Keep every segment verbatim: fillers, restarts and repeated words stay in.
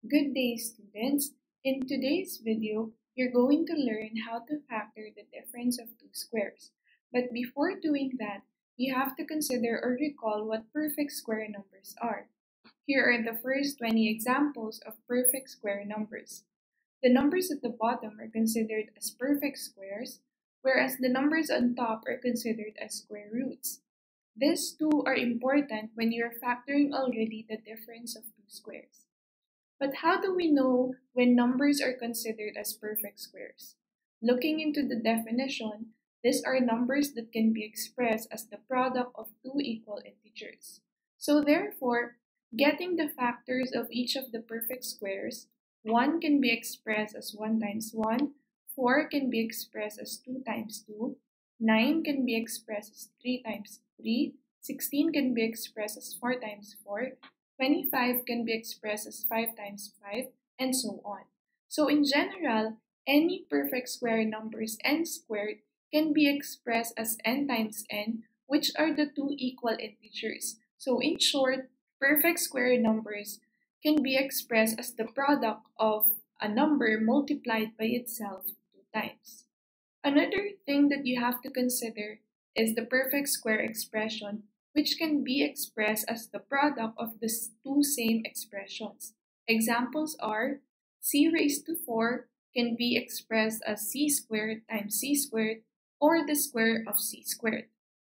Good day, students. In today's video, you're going to learn how to factor the difference of two squares. But before doing that, you have to consider or recall what perfect square numbers are. Here are the first twenty examples of perfect square numbers. The numbers at the bottom are considered as perfect squares, whereas the numbers on top are considered as square roots. These two are important when you're factoring already the difference of two squares. But how do we know when numbers are considered as perfect squares? Looking into the definition, these are numbers that can be expressed as the product of two equal integers. So therefore, getting the factors of each of the perfect squares, one can be expressed as one times one, four can be expressed as two times two, nine can be expressed as three times three, sixteen can be expressed as four times four, twenty-five can be expressed as five times five, and so on. So in general, any perfect square numbers n squared can be expressed as n times n, which are the two equal integers. So in short, perfect square numbers can be expressed as the product of a number multiplied by itself two times. Another thing that you have to consider is the perfect square expression, which can be expressed as the product of the two same expressions. Examples are c raised to four can be expressed as c squared times c squared, or the square of c squared.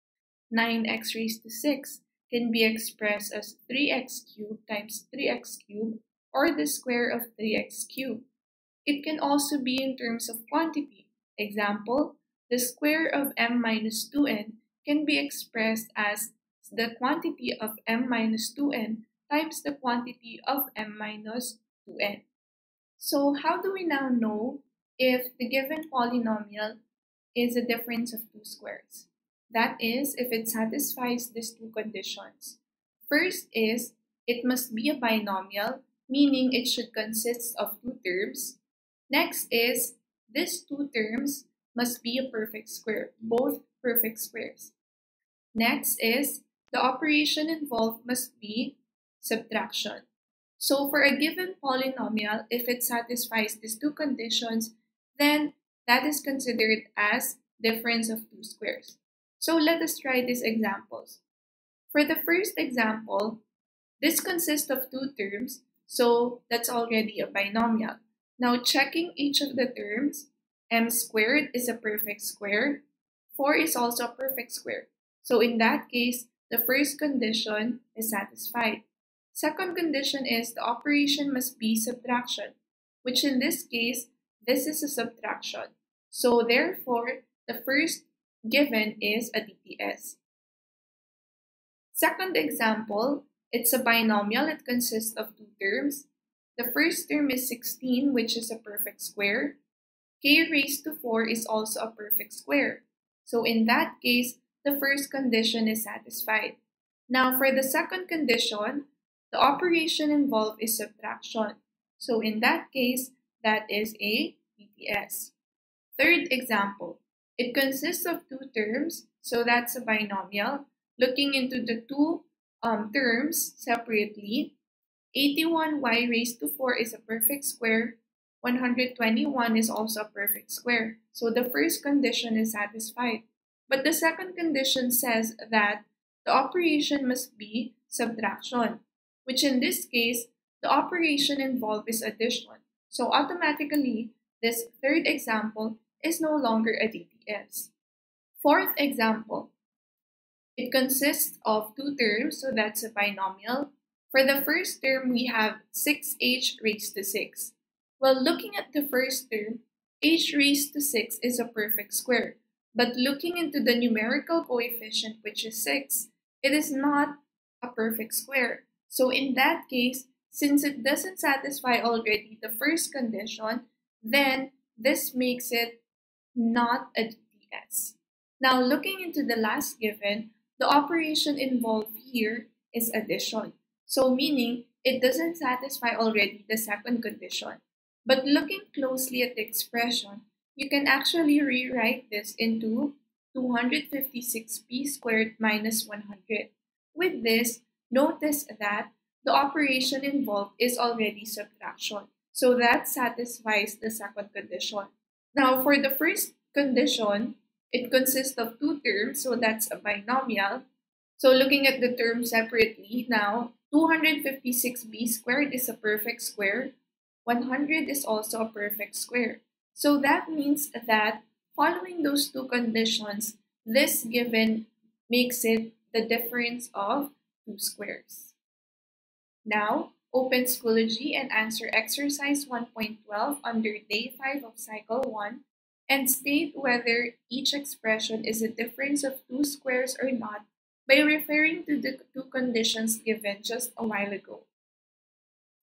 nine x raised to six can be expressed as three x cubed times three x cubed, or the square of three x cubed. It can also be in terms of quantity. Example, the square of m minus two n can be expressed as the quantity of m minus two n times the quantity of m minus two n. So how do we now know if the given polynomial is a difference of two squares? That is, if it satisfies these two conditions. First is, it must be a binomial, meaning it should consist of two terms. Next is, these two terms must be a perfect square, both perfect squares. Next is, the operation involved must be subtraction. So for a given polynomial, if it satisfies these two conditions, then that is considered as difference of two squares. So let us try these examples. For the first example, this consists of two terms, so that's already a binomial. Now checking each of the terms, m squared is a perfect square, four is also a perfect square. So in that case, the first condition is satisfied. Second condition is the operation must be subtraction, which in this case, this is a subtraction. So therefore, the first given is a D T S. Second example, it's a binomial. It consists of two terms. The first term is sixteen, which is a perfect square. K raised to four is also a perfect square. So in that case, the first condition is satisfied. Now for the second condition, the operation involved is subtraction. So in that case, that is a D T S. Third example, it consists of two terms, so that's a binomial. Looking into the two um, terms separately, eighty-one y raised to four is a perfect square, one hundred twenty-one is also a perfect square. So the first condition is satisfied. But the second condition says that the operation must be subtraction, which in this case, the operation involved is addition. So automatically, this third example is no longer a D T S. Fourth example, it consists of two terms, so that's a binomial. For the first term, we have six h raised to six. Well, looking at the first term, h raised to six is a perfect square. But looking into the numerical coefficient, which is six, it is not a perfect square. So in that case, since it doesn't satisfy already the first condition, then this makes it not a D T S. Now looking into the last given, the operation involved here is addition. So meaning it doesn't satisfy already the second condition. But looking closely at the expression, you can actually rewrite this into two hundred fifty-six p squared minus one hundred. With this, notice that the operation involved is already subtraction. So that satisfies the second condition. Now, for the first condition, it consists of two terms, so that's a binomial. So looking at the terms separately now, two hundred fifty-six b squared is a perfect square. one hundred is also a perfect square. So that means that following those two conditions, this given makes it the difference of two squares. Now, open Schoology and answer exercise one point twelve under day five of cycle one and state whether each expression is a difference of two squares or not by referring to the two conditions given just a while ago.